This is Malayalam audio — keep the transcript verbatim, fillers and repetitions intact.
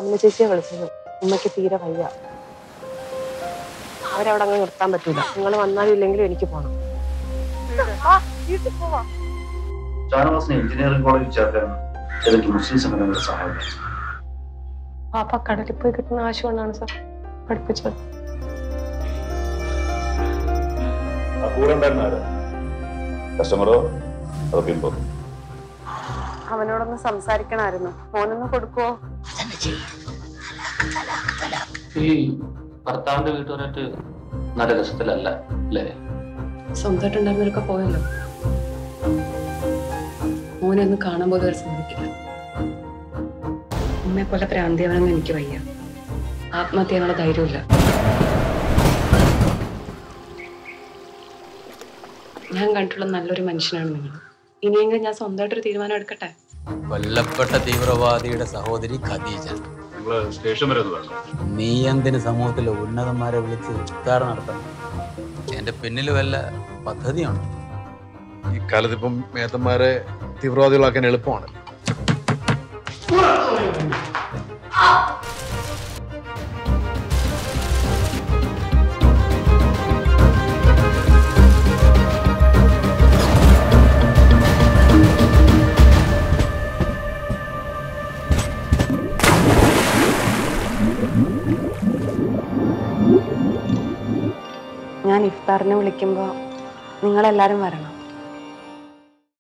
ഉമ്മ ചേച്ചിയെ വിളിച്ചത്. ഉമ്മയ്ക്ക് തീരെ വയ്യ. അവരവിടെ അങ്ങ് നിർത്താൻ പറ്റൂല. നിങ്ങൾ വന്നാലും ഇല്ലെങ്കിലും എനിക്ക് പോകണം. ഷാനവാസിനെ എഞ്ചിനീയറിംഗ് കോളേജിൽ ചേർക്കാൻ ഏതൊക്കെ മുസ്ലിം സംഘടനകളുടെ സഹായം? പാപ്പ കടലിൽ പോയി കിട്ടുന്ന ആശ കൊണ്ടാണ് സാർ പഠിപ്പിച്ചത്. കസ്റ്റമറോ അതോ പിമ്പോ? അവനോടൊന്ന് സംസാരിക്കണമായിരുന്നു. ഫോനൊന്ന് കൊടുക്കുവോ? ഈ ഭർത്താവിന്റെ വീട്ടുകാരായിട്ട് നല്ല രസത്തിലല്ല അല്ലേ? സ്വന്തമായിട്ടുണ്ടായിരുന്നവരൊക്കെ പോയല്ലോ. മോനെ ഒന്ന് കാണാൻ പോലും അവർ സമ്മതിക്കില്ല. ഉമ്മയെ പോലെ പ്രാന്തിയാവണമെന്ന് എനിക്ക് വയ്യ. ആത്മഹത്യ ചെയ്യാനുള്ള ധൈര്യമില്ല. ഞാൻ കണ്ടിട്ടുള്ള നല്ലൊരു മനുഷ്യനാണ് നിങ്ങൾ. ഇനിയെങ്കിലും ഞാൻ സ്വന്തമായിട്ടൊരു തീരുമാനം എടുക്കട്ടെ. കൊല്ലപ്പെട്ട തീവ്രവാദിയുടെ സഹോദരി ഖദീജ. സ്റ്റേഷൻ വരെ നീ എന്തിന് സമൂഹത്തിലെ ഉന്നതന്മാരെ വിളിച്ച് വിസ്താരം നടത്തണം? എന്റെ പിന്നിൽ വല്ല പദ്ധതിയുണ്ട്? ഈ കാലത്തിപ്പം മേത്തന്മാരെ തീവ്രവാദികളാക്കാൻ എളുപ്പമാണ്. ഞാൻ ഇഫ്താറിനെ വിളിക്കുമ്പോൾ നിങ്ങളെല്ലാവരും വരണം.